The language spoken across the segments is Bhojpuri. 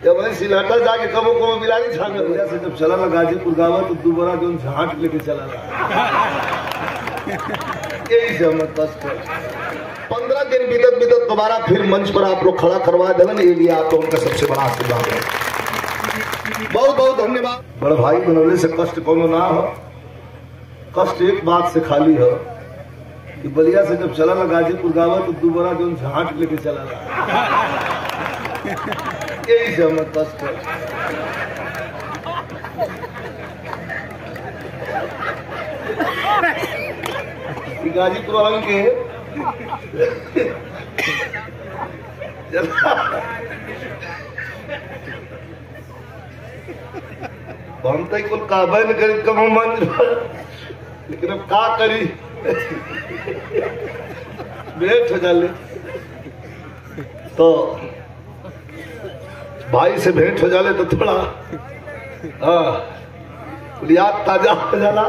जब वही सिलाटा जाके कबो कबो बिलारी छांगल से जब चला ना गाजीपुर गावा तो दोबारा जो झांट लेके चला यही से हमें कष्ट है। 15 दिन बीतत बीतत दोबारा फिर मंच पर आप लोग खड़ा करवा देना, ये लिए आप लोगों का सबसे बड़ा आशीर्वाद है। बहुत बहुत धन्यवाद। बड़ा भाई बनौले से कष्ट कोनो ना हो, कष्ट एक बात से खाली हो कि बलिया से जब चला ना गाजीपुर गावा तो दोबारा जो झांट लेके चला यही से हमें कष्ट है। गाजीपुर वालों के हम तो कुल काबे न करी कम मन, लेकिन अब का करी भेंट हो जाले तो भाई से भेंट हो जाले तो थोड़ा याद ताजा हो जाला।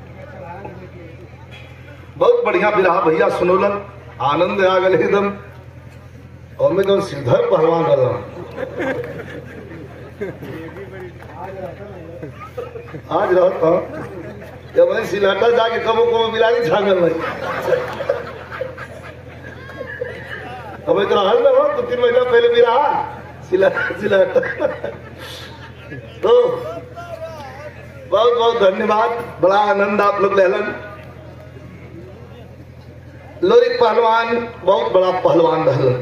बहुत बढ़िया बिरहा भैया सुनोलन, आनंद आ गए एकदम। और मैं जो सीधर पहलवान रहा आज रहता जब वही सिलाटा जाके कबो कबो बिलारी छांगल नहीं अब इतना हल में हो 2-3 महीना पहले भी रहा सिलाटा तो बहुत बहुत धन्यवाद। बड़ा आनंद आप लोग लेलन। लोरिक पहलवान बहुत बड़ा पहलवान रहलन,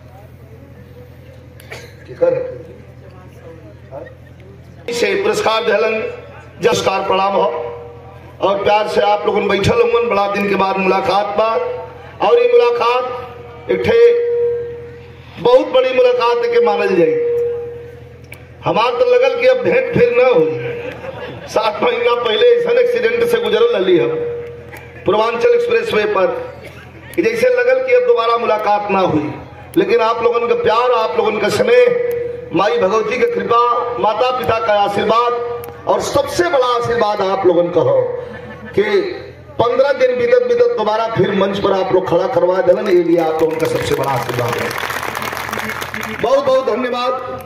से पुरस्कार दहलन जसकार प्रणाम हो और प्यार से आप लोगों बैठल होंगे। बड़ा दिन के बाद मुलाकात बा और ये मुलाकात एक बहुत बड़ी मुलाकात के मानल जाए। हमार तो लगल कि अब भेंट फिर न हो। 7 महीना पहले ऐसा एक्सीडेंट से गुजरल रही हम पूर्वांचल एक्सप्रेस वे पर, जैसे लगल कि अब दोबारा मुलाकात ना हुई। लेकिन आप लोगों का प्यार, आप लोगों का स्नेह, माई भगवती की कृपा, माता पिता का आशीर्वाद और सबसे बड़ा आशीर्वाद आप लोगों का हो कि 15 दिन बीतत बीतत दोबारा फिर मंच पर आप लोग खड़ा करवा देना, ये लिए आप लोगों का सबसे बड़ा आशीर्वाद है। बहुत बहुत धन्यवाद।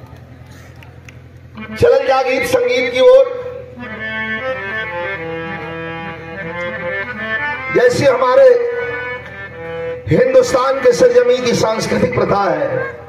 चलन जा गीत संगीत की ओर। जैसे हमारे हिंदुस्तान के सरजमी की सांस्कृतिक प्रथा है